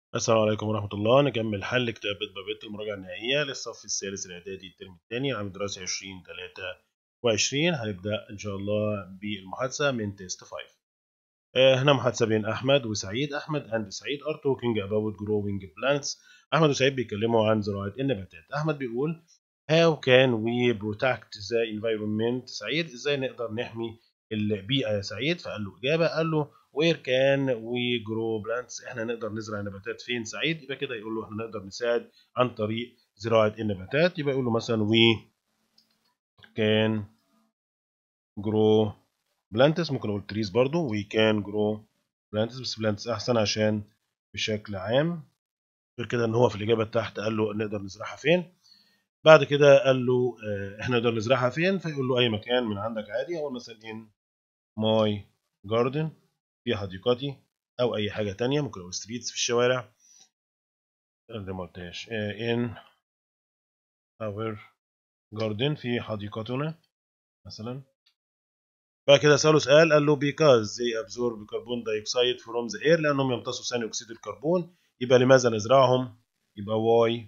السلام عليكم ورحمة الله. نكمل حل كتاب بيت المراجعة النهائية للصف الثالث الإعدادي الترم الثاني عام الدراسي 2023. هنبدأ إن شاء الله بالمحادثة من تيست 5. هنا محادثة بين أحمد وسعيد. أحمد and سعيد are talking about growing plants. أحمد وسعيد بيتكلموا عن زراعة النباتات. أحمد بيقول How can we protect the environment؟ سعيد إزاي نقدر نحمي البيئة يا سعيد؟ فقال له إجابة، قال له Where can we grow plants؟ إحنا نقدر نزرع نباتات فين سعيد؟ يبقى كده يقول له إحنا نقدر نساعد عن طريق زراعة النباتات. يبقى يقول له مثلا We can grow plants. ممكن أقول trees برضو. We can grow plants، بس plants أحسن عشان بشكل عام. غير كده إن هو في الإجابة تحت قال له نقدر نزرعها فين. بعد كده قال له احنا نقدر نزرعها فين، فيقول له اي مكان من عندك عادي، او مثلا in my garden في حديقتي، او اي حاجه تانية. ممكن اقول streets في الشوارع زي ما قلتهاش. in our garden في حديقتنا مثلا. بعد كده سأله سؤال، قال له because they absorb carbon dioxide from the air، لانهم يمتصوا ثاني اكسيد الكربون. يبقى لماذا نزرعهم؟ يبقى why.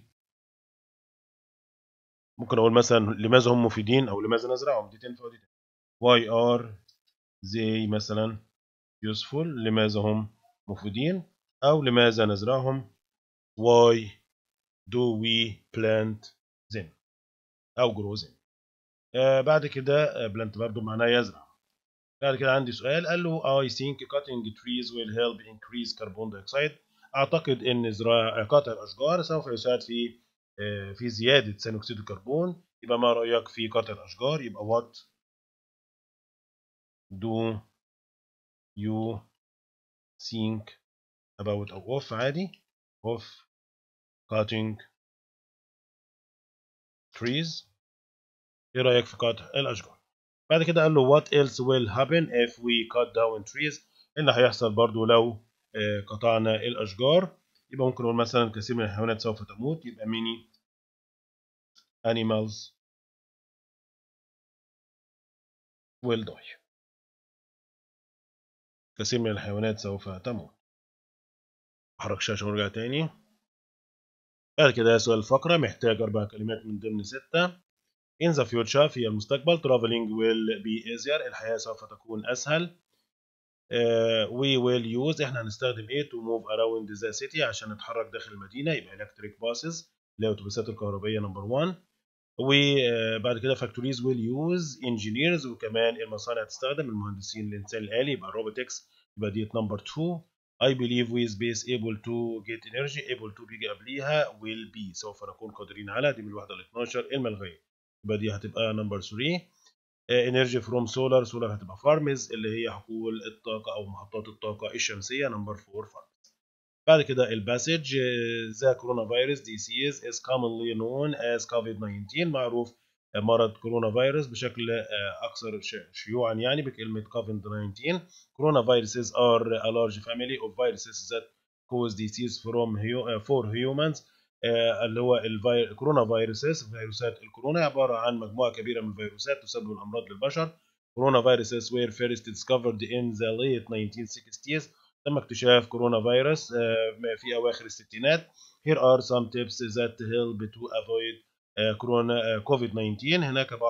ممكن اقول مثلا لماذا هم مفيدين، او لماذا نزرعهم. دي تنفع ودي تنفع. why are they مثلا useful، لماذا هم مفيدين، أو لماذا نزرعهم why do we plant them أو grow them. بعد كده plant برضو معناه يزرع. بعد كده عندي سؤال، قال له I think cutting trees will help increase carbon dioxide. أعتقد إن قطع الأشجار سوف يساعد في زيادة ثاني أكسيد الكربون. يبقى ما رأيك في قطع الأشجار؟ يبقى what do you think about، أو of عادي of cutting trees. ايه رايك في قطع الاشجار؟ بعد كده قال له what else will happen if we cut down trees؟ إيه اللي هيحصل برضو لو قطعنا الاشجار؟ يبقى ممكن نقول مثلا كثير من الحيوانات سوف تموت. يبقى many animals will die. كثير من الحيوانات سوف تموت. احرك الشاشه ونرجع تاني. بعد كده سؤال الفقره، محتاج 4 كلمات من ضمن 6. in the future في المستقبل traveling will be easier، الحياه سوف تكون اسهل. we will use، احنا هنستخدم ايه to move around the city، عشان نتحرك داخل المدينه. يبقى electric buses اللي هي الاتوبيسات الكهربائيه نمبر 1. وبعد كده factories will use engineers، وكمان المصانع تستخدم المهندسين الانسان الالي. يبقى robotics، يبقى دي نمبر 2. I believe we space able to get energy، able to بيجي قبليها will be، سوف نكون قادرين على، دي من الوحده ال 12 الملغيه. يبقى دي هتبقى نمبر 3. انرجي فروم سولار، سولار هتبقى فارمز اللي هي حقول الطاقه او محطات الطاقه الشمسيه نمبر 4 فارمز. بعد كده الباسج، ذا كورونا فيروس ديسيز از commonly known as COVID-19، معروف مرض كورونا فيروس بشكل اكثر شيوعا يعني بكلمه COVID-19. كورونا فيروسز are a large family of viruses that cause disease for humans. اللي هو الكورونا فيروسات الكورونا عباره عن مجموعه كبيره من الفيروسات تسبب الامراض للبشر. كورونا فيروسز were first discovered in the late 1960s. تم اكتشاف كورونا فيروس في اواخر الستينات. Here are some tips that help to avoid كورونا كوفيد 19.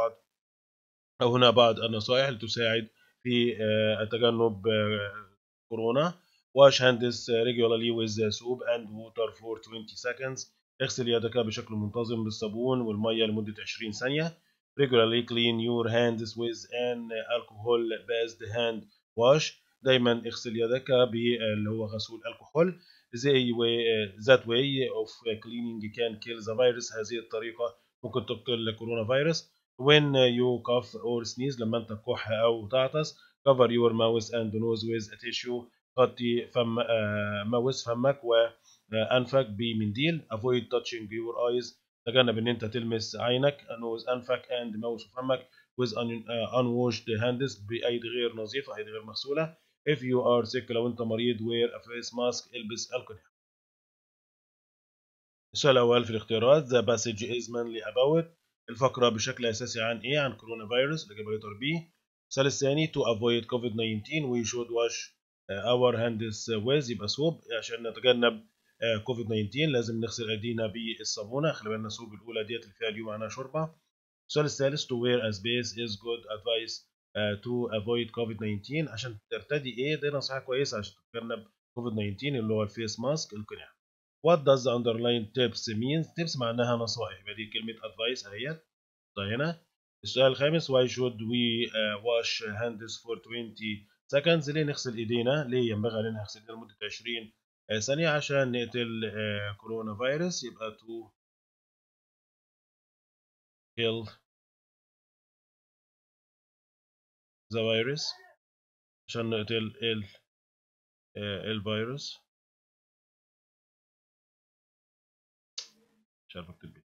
هنا بعض النصائح لتساعد في تجنب كورونا. Wash hands regularly with soap and water for 20 seconds. اغسل يدك بشكل منتظم بالصابون والمية لمدة 20 ثانية. Regularly clean your hands with an alcohol-based hand wash. دايما اغسل يدك باللي هو غسول الكحول. That way of cleaning can kill the virus. هذه الطريقة ممكن تقتل كورونا فيروس. When you cough or sneeze، لما انت تكح او تعطس. Cover your mouth and nose with a tissue. غطي فمك وانفك بمنديل. Avoid touching your eyes، تجنب ان انت تلمس عينك nose انفك and mouth وفمك with unwashed hands، بايدي غير نظيفه، ايدي غير مغسوله. If you are sick، لو انت مريض wear a face mask، البس القناع. السؤال الاول في الاختيارات the passage is mainly about، الفقره بشكل اساسي عن ايه؟ عن كورونا فيروس، الاجابه لتر بي. السؤال الثاني to avoid COVID-19 we should wash our hands with، يبقى صوب عشان نتجنب كوفيد 19 لازم نغسل ايدينا بالصابونه. خلي بالنا الصوب الاولى ديت اللي فيها اليوم معناها شوربه. السؤال الثالث to wear a space is good advice to avoid كوفيد 19 عشان ترتدي ايه؟ دي نصيحه كويسه عشان تتجنب كوفيد 19 اللي هو الفيس ماسك القناع. What does the underlying tips mean؟ tips معناها نصائح، يبقى دي كلمه advice اهيت هنا. السؤال الخامس why should we wash hands for 20 seconds؟ ليه نغسل ايدينا؟ ليه ينبغي علينا نغسل ايدينا لمده 20 ثانيه؟ عشان نقتل كورونا فيروس. يبقى to kill the virus، عشان نقتل الفيروس. مش عارف اكتب ايه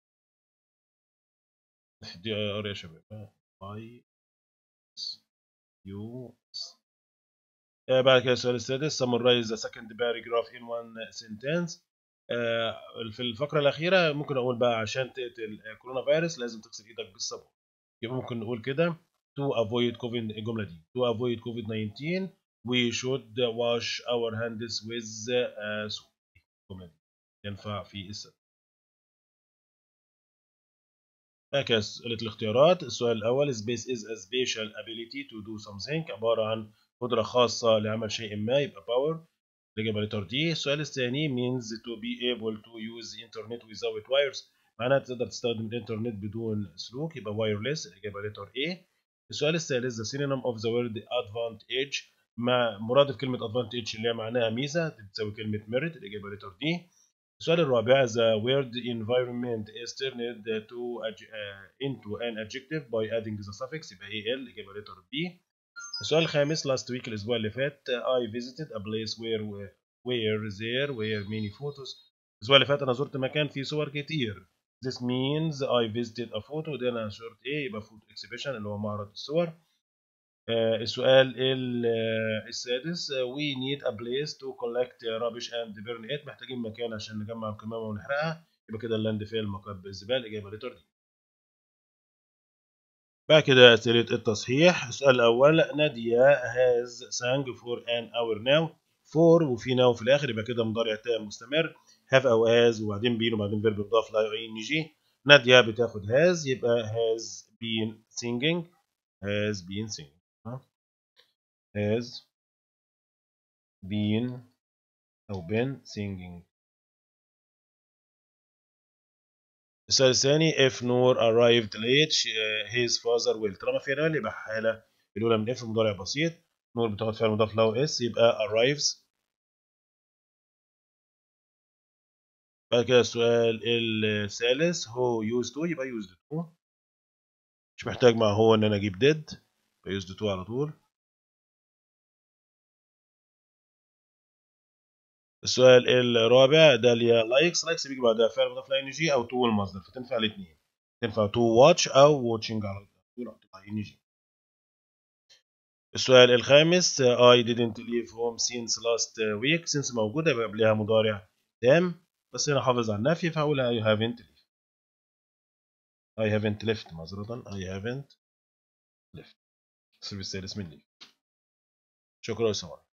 دي ار يا شباب. اي اس يو اس. بعد كده السؤال السادس summarize the second paragraph in one sentence. في الفقرة الأخيرة ممكن أقول بقى عشان تقتل كورونا فيروس لازم تغسل إيدك بالصابون. يبقى ممكن نقول كده to avoid COVID، الجملة دي to avoid COVID 19 we should wash our hands with soap. الجملة دي ينفع في السبب. هكذا أسئلة الاختيارات. السؤال الأول space is a special ability to do something، عبارة عن قدرة خاصة لعمل شيء ما، يبقى power. الإجابة لتر دي. السؤال الثاني means to be able to use internet without wires، معناها تقدر تستخدم الإنترنت بدون سلوك، يبقى wireless. الإجابة لتر A. السؤال الثالث the synonym of the word advantage، ما مرادف كلمة advantage اللي هي معناها ميزة تساوي كلمة merit. الإجابة لتر D. السؤال الرابع the word environment is turned into an adjective by adding the suffix، يبقى al. الإجابة لتر B. السؤال الخامس last week الأسبوع اللي فات I visited a place where there were many photos. الأسبوع اللي فات أنا زرت مكان فيه صور كتير. This means I visited a photo. ده أنا زرت إيه؟ يبقى photo exhibition اللي هو معرض الصور. السؤال السادس we need a place to collect rubbish and burn it، محتاجين مكان عشان نجمع القمامة ونحرقها، يبقى كده اللاند فيل مقب الزبالة. إجابة لتر دي. بعد كده أسئلة التصحيح. السؤال الأول نادية has sang for an hour now. for وفي now في الآخر يبقى كده مضارع تام مستمر. have أو has وبعدين been وبعدين verb مضاف لا ing. نادية بتاخد has يبقى has been singing. has been singing has been أو been singing. السؤال الثاني if نور arrived late his father will. طالما في نال يبقى حالة الأولى من if مضارع بسيط. نور بتاخد فعل مضاف له اس يبقى arrives. بعد كده السؤال الثالث هو used to يبقى used to، مش محتاج مع هو ان انا اجيب did، يبقى used to على طول. السؤال الرابع داليا لايكس بيجي بعدها فعل مضاف ل ing او to المصدر، فتنفع الاثنين، تنفع to watch او watching على طول او تبقى ing. السؤال الخامس I didn't leave home since last week. since موجودة يبقى قبلها مضارع تام، بس هنا حافظ على النفي فهقول I haven't left. I haven't left معذرة I haven't left. الصرف السادس من لي. شكرا يا سمر.